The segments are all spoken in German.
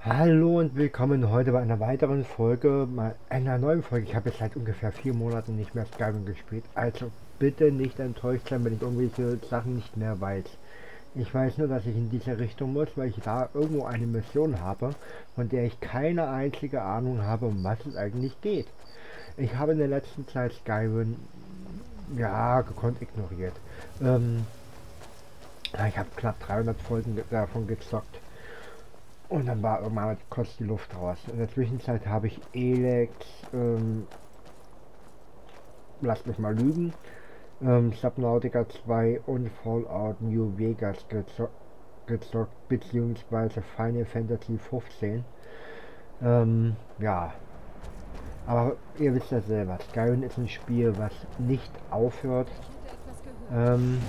Hallo und willkommen heute bei einer weiteren Folge, mal einer neuen Folge. Ich habe jetzt seit ungefähr 4 Monaten nicht mehr Skyrim gespielt, also bitte nicht enttäuscht sein, wenn ich irgendwelche Sachen nicht mehr weiß. Ich weiß nur, dass ich in diese Richtung muss, weil ich da irgendwo eine Mission habe, von der ich keine einzige Ahnung habe, um was es eigentlich geht. Ich habe in der letzten Zeit Skyrim, ja, gekonnt ignoriert. Ähm, ich habe knapp 300 Folgen davon gezockt. Und dann war irgendwann kurz die Luft raus. In der Zwischenzeit habe ich Elex, lasst mich mal lügen, Subnautica 2 und Fallout New Vegas gezockt, beziehungsweise Final Fantasy 15. Ja, aber ihr wisst ja selber, Skyrim ist ein Spiel, was nicht aufhört. Ich hätte etwas gehört. Ähm,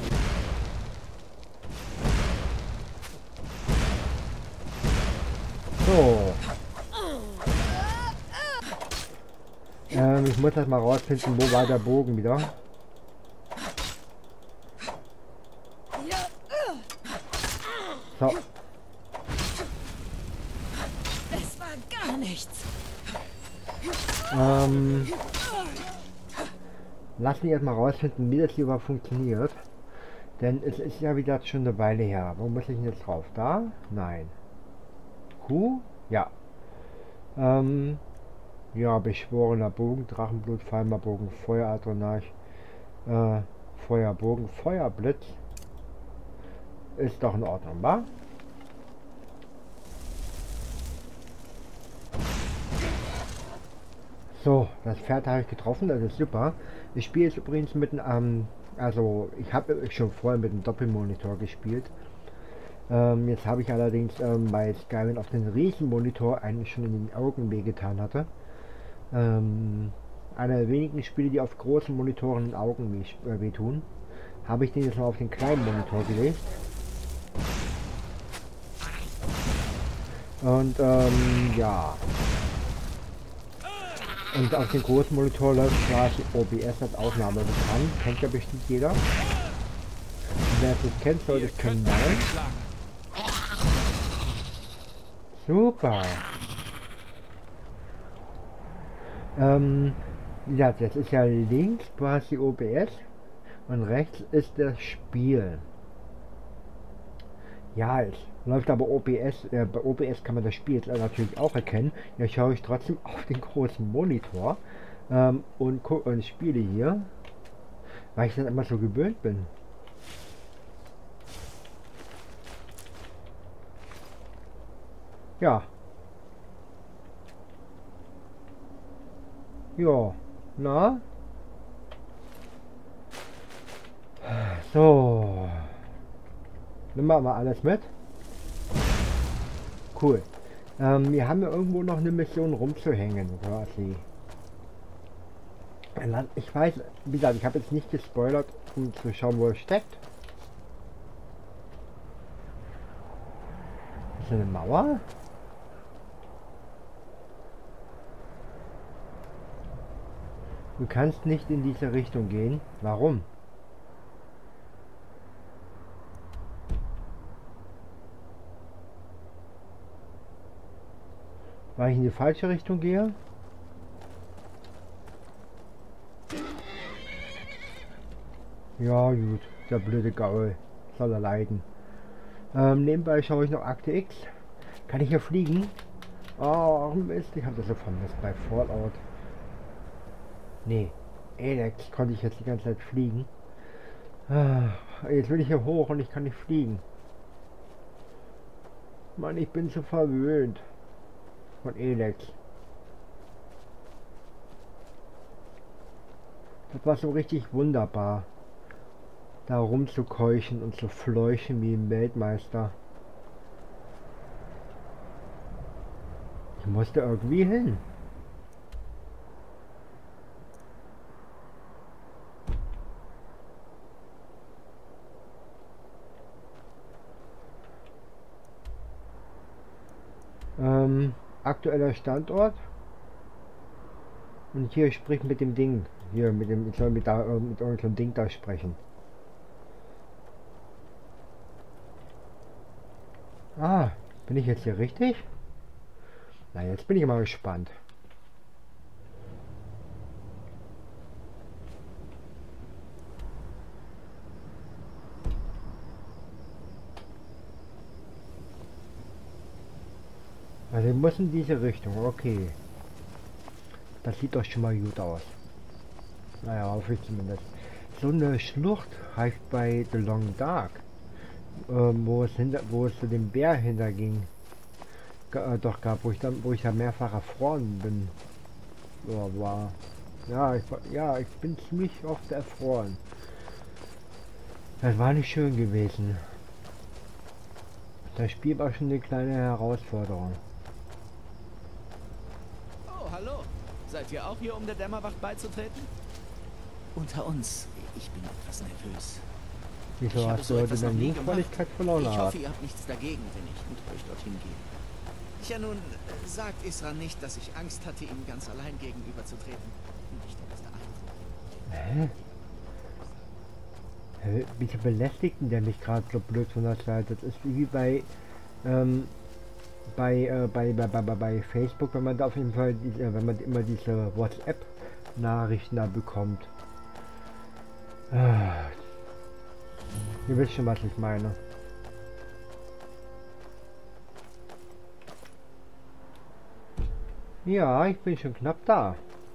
so, ich muss das mal rausfinden, wo war der Bogen wieder. So, Es war gar nichts. ähm, lass mich erstmal rausfinden, wie das hier überhaupt funktioniert. Denn es ist ja wieder schon eine Weile her. Wo muss ich denn jetzt drauf? Da? Nein. Q? Ja. Ähm, ja, beschworener Bogen, Drachenblut, Falmerbogen, Feueradronach, äh, Feuerbogen, Feuerblitz. Ist doch in Ordnung, wa? So, das Pferd habe ich getroffen, das ist super. Ich spiele jetzt übrigens mit einem, also ich habe schon vorher mit einem Doppelmonitor gespielt. Jetzt habe ich allerdings bei Skyrim auf den Riesenmonitor eigentlich schon in den Augen wehgetan hatte. Einer der wenigen Spiele, die auf großen Monitoren in den Augen wehtun, habe ich den jetzt mal auf den kleinen Monitor gelegt. Und ja. Und auf dem großen Monitor läuft quasi OBS als Aufnahme bekannt. Kennt ja bestimmt jeder. Und wer es nicht kennt, sollte es können. Nein. Super. Ja, das ist ja links quasi OBS und rechts ist das Spiel. Ja, es läuft aber OBS, bei OBS kann man das Spiel jetzt natürlich auch erkennen. Ja, schaue ich trotzdem auf den großen Monitor und spiele hier, weil ich das immer so gewöhnt bin. Ja. Ja. Na? So. Nehmen wir mal alles mit. Cool. Wir haben ja irgendwo noch eine Mission rumzuhängen, quasi. Ich weiß, wie gesagt, ich habe jetzt nicht gespoilert, um zu schauen, wo es steckt. Ist das eine Mauer? Du kannst nicht in diese Richtung gehen. Warum? Weil ich in die falsche Richtung gehe? Ja, gut. Der blöde Gaul. Soll er leiden. Nebenbei schaue ich noch Akte X. Kann ich hier fliegen? Oh, Mist. Ich habe das so vermisst bei Fallout. Nee. Elex konnte ich jetzt die ganze Zeit fliegen. Ah, jetzt will ich hier hoch und ich kann nicht fliegen. Mann, ich bin so verwöhnt. Von Elex. Das war so richtig wunderbar. Da rumzukeuchen und zu fleuchen wie ein Weltmeister. Ich musste irgendwie hin. Aktueller Standort. Und hier spricht mit dem Ding. Hier mit dem, ich soll mit unserem Ding da sprechen. Ah, bin ich jetzt hier richtig? Na, jetzt bin ich mal gespannt. Also ich muss in diese Richtung, okay. Das sieht doch schon mal gut aus. Naja, hoffe ich zumindest. So eine Schlucht heißt bei The Long Dark, wo es zu dem Bär hinterging, doch gab, wo ich da mehrfach erfroren bin. Ja, war. Ja, ich bin ziemlich oft erfroren. Das war nicht schön gewesen. Das Spiel war schon eine kleine Herausforderung. Oh, hallo. Seid ihr auch hier, um der Dämmerwacht beizutreten? Unter uns. Ich bin etwas nervös. Wieso hast du heute deine Jungfräulichkeit verloren? Ich hoffe, ihr habt nichts dagegen, wenn ich mit euch dorthin gehe. Ja nun, sagt Isra nicht, dass ich Angst hatte, ihm ganz allein gegenüberzutreten. Nicht der beste Eindruck. Hä? Wieso belästigt denn der mich gerade so blöd von der Seite? Das ist wie bei Facebook, wenn man da auf jeden Fall wenn man immer diese WhatsApp-Nachrichten da bekommt. Ihr wisst schon, was ich meine. Ja, ich bin schon knapp da.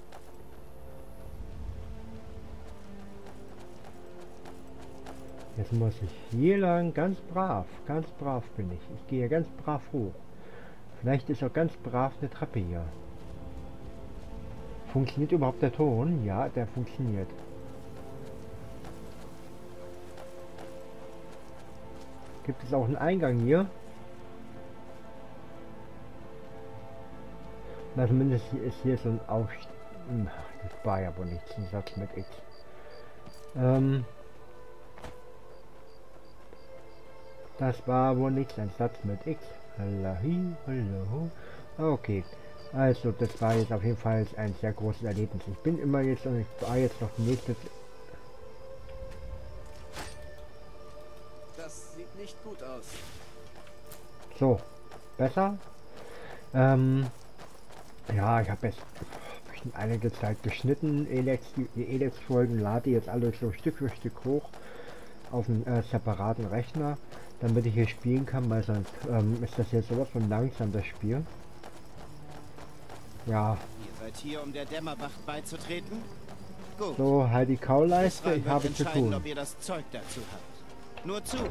Jetzt muss ich hier lang, ganz brav bin ich. Ich gehe ganz brav hoch. Vielleicht ist auch ganz brav eine Treppe hier. Funktioniert überhaupt der Ton? Ja, der funktioniert. Gibt es auch einen Eingang hier? Na, zumindest ist hier so ein Aufstieg. Das war ja wohl nichts, ein Satz mit X. Das war wohl nichts, ein Satz mit X. Hallo. Okay. Also, das war jetzt auf jeden Fall ein sehr großes Erlebnis. Ich bin immer jetzt und ich war jetzt noch nächstes. Das sieht nicht gut aus. So, besser? Ja, ich habe jetzt einige Zeit geschnitten. Die Elex-Folgen lade jetzt alle so Stück für Stück hoch auf einen separaten Rechner, damit ich hier spielen kann, weil sonst ist das jetzt sowas von langsam, das Spiel. Ja. Ihr seid hier, um der Dämmerwacht beizutreten? Gut. So, halt die Kauleiste, ich habe zu tun. Ob ihr das Zeug dazu habt. Nur zu.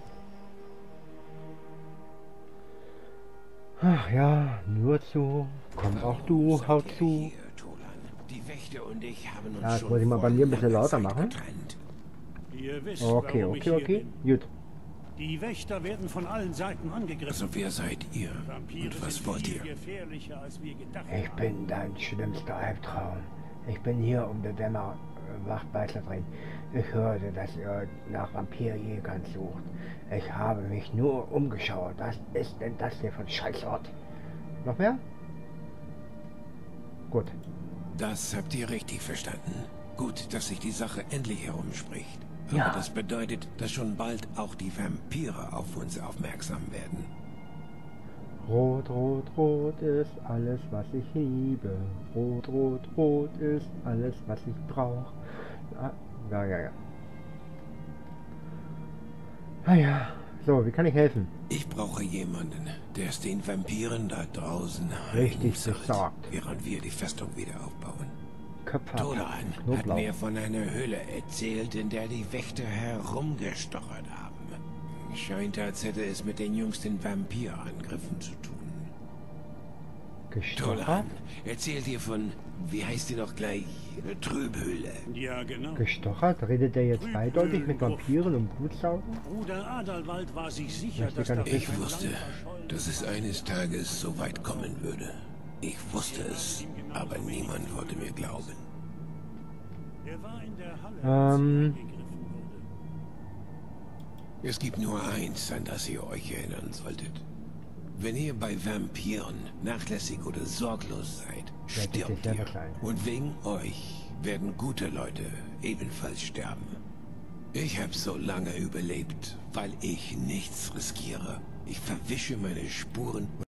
Ach ja, nur zu. Komm auch du, haut zu. Die Wächter und ich haben uns Ja, das muss ich mal bei mir ein bisschen lauter machen. Ihr wisst, Okay. Gut. Die Wächter werden von allen Seiten angegriffen. Also wer seid ihr? Vampire Und was sind wollt viel ihr? gefährlicher, als wir gedacht Ich bin dein schlimmster Albtraum. Ich bin hier, um der Dämmerwacht beizutreten. Ich hörte, dass ihr nach Vampirjägern sucht. Ich habe mich nur umgeschaut. Was ist denn das hier für ein Scheißort? Noch mehr? Gut. Das habt ihr richtig verstanden. Gut, dass sich die Sache endlich herumspricht. Ja. Aber das bedeutet, dass schon bald auch die Vampire auf uns aufmerksam werden. Rot, rot, rot ist alles, was ich liebe. Rot, rot, rot ist alles, was ich brauche. Ja. So, wie kann ich helfen? Ich brauche jemanden, der es den Vampiren da draußen Richtig heimsucht, gesagt. während wir die Festung wieder aufbauen. Köpfe ab. Tolan hat Knoblauch. mir von einer Höhle erzählt, in der die Wächter herumgestochert haben. Scheint, als hätte es mit den jüngsten Vampirangriffen zu tun. Gestochert? Tolan erzählt ihr von, wie heißt die noch gleich, Trübhöhle. Ja, genau. Gestochert? Redet er jetzt zweideutig mit Vampiren und Blutsaugen? Bruder Adalwald war sich sicher, Möchte dass gar da nicht Ich ein wusste, Land verschollen dass es eines Tages so weit kommen würde. Ich wusste es, aber niemand wollte mir glauben. Er war in der Halle, als angegriffen wurde. Es gibt nur eins, an das ihr euch erinnern solltet. Wenn ihr bei Vampiren nachlässig oder sorglos seid, stirbt ihr. Und wegen euch werden gute Leute ebenfalls sterben. Ich habe so lange überlebt, weil ich nichts riskiere. Ich verwische meine Spuren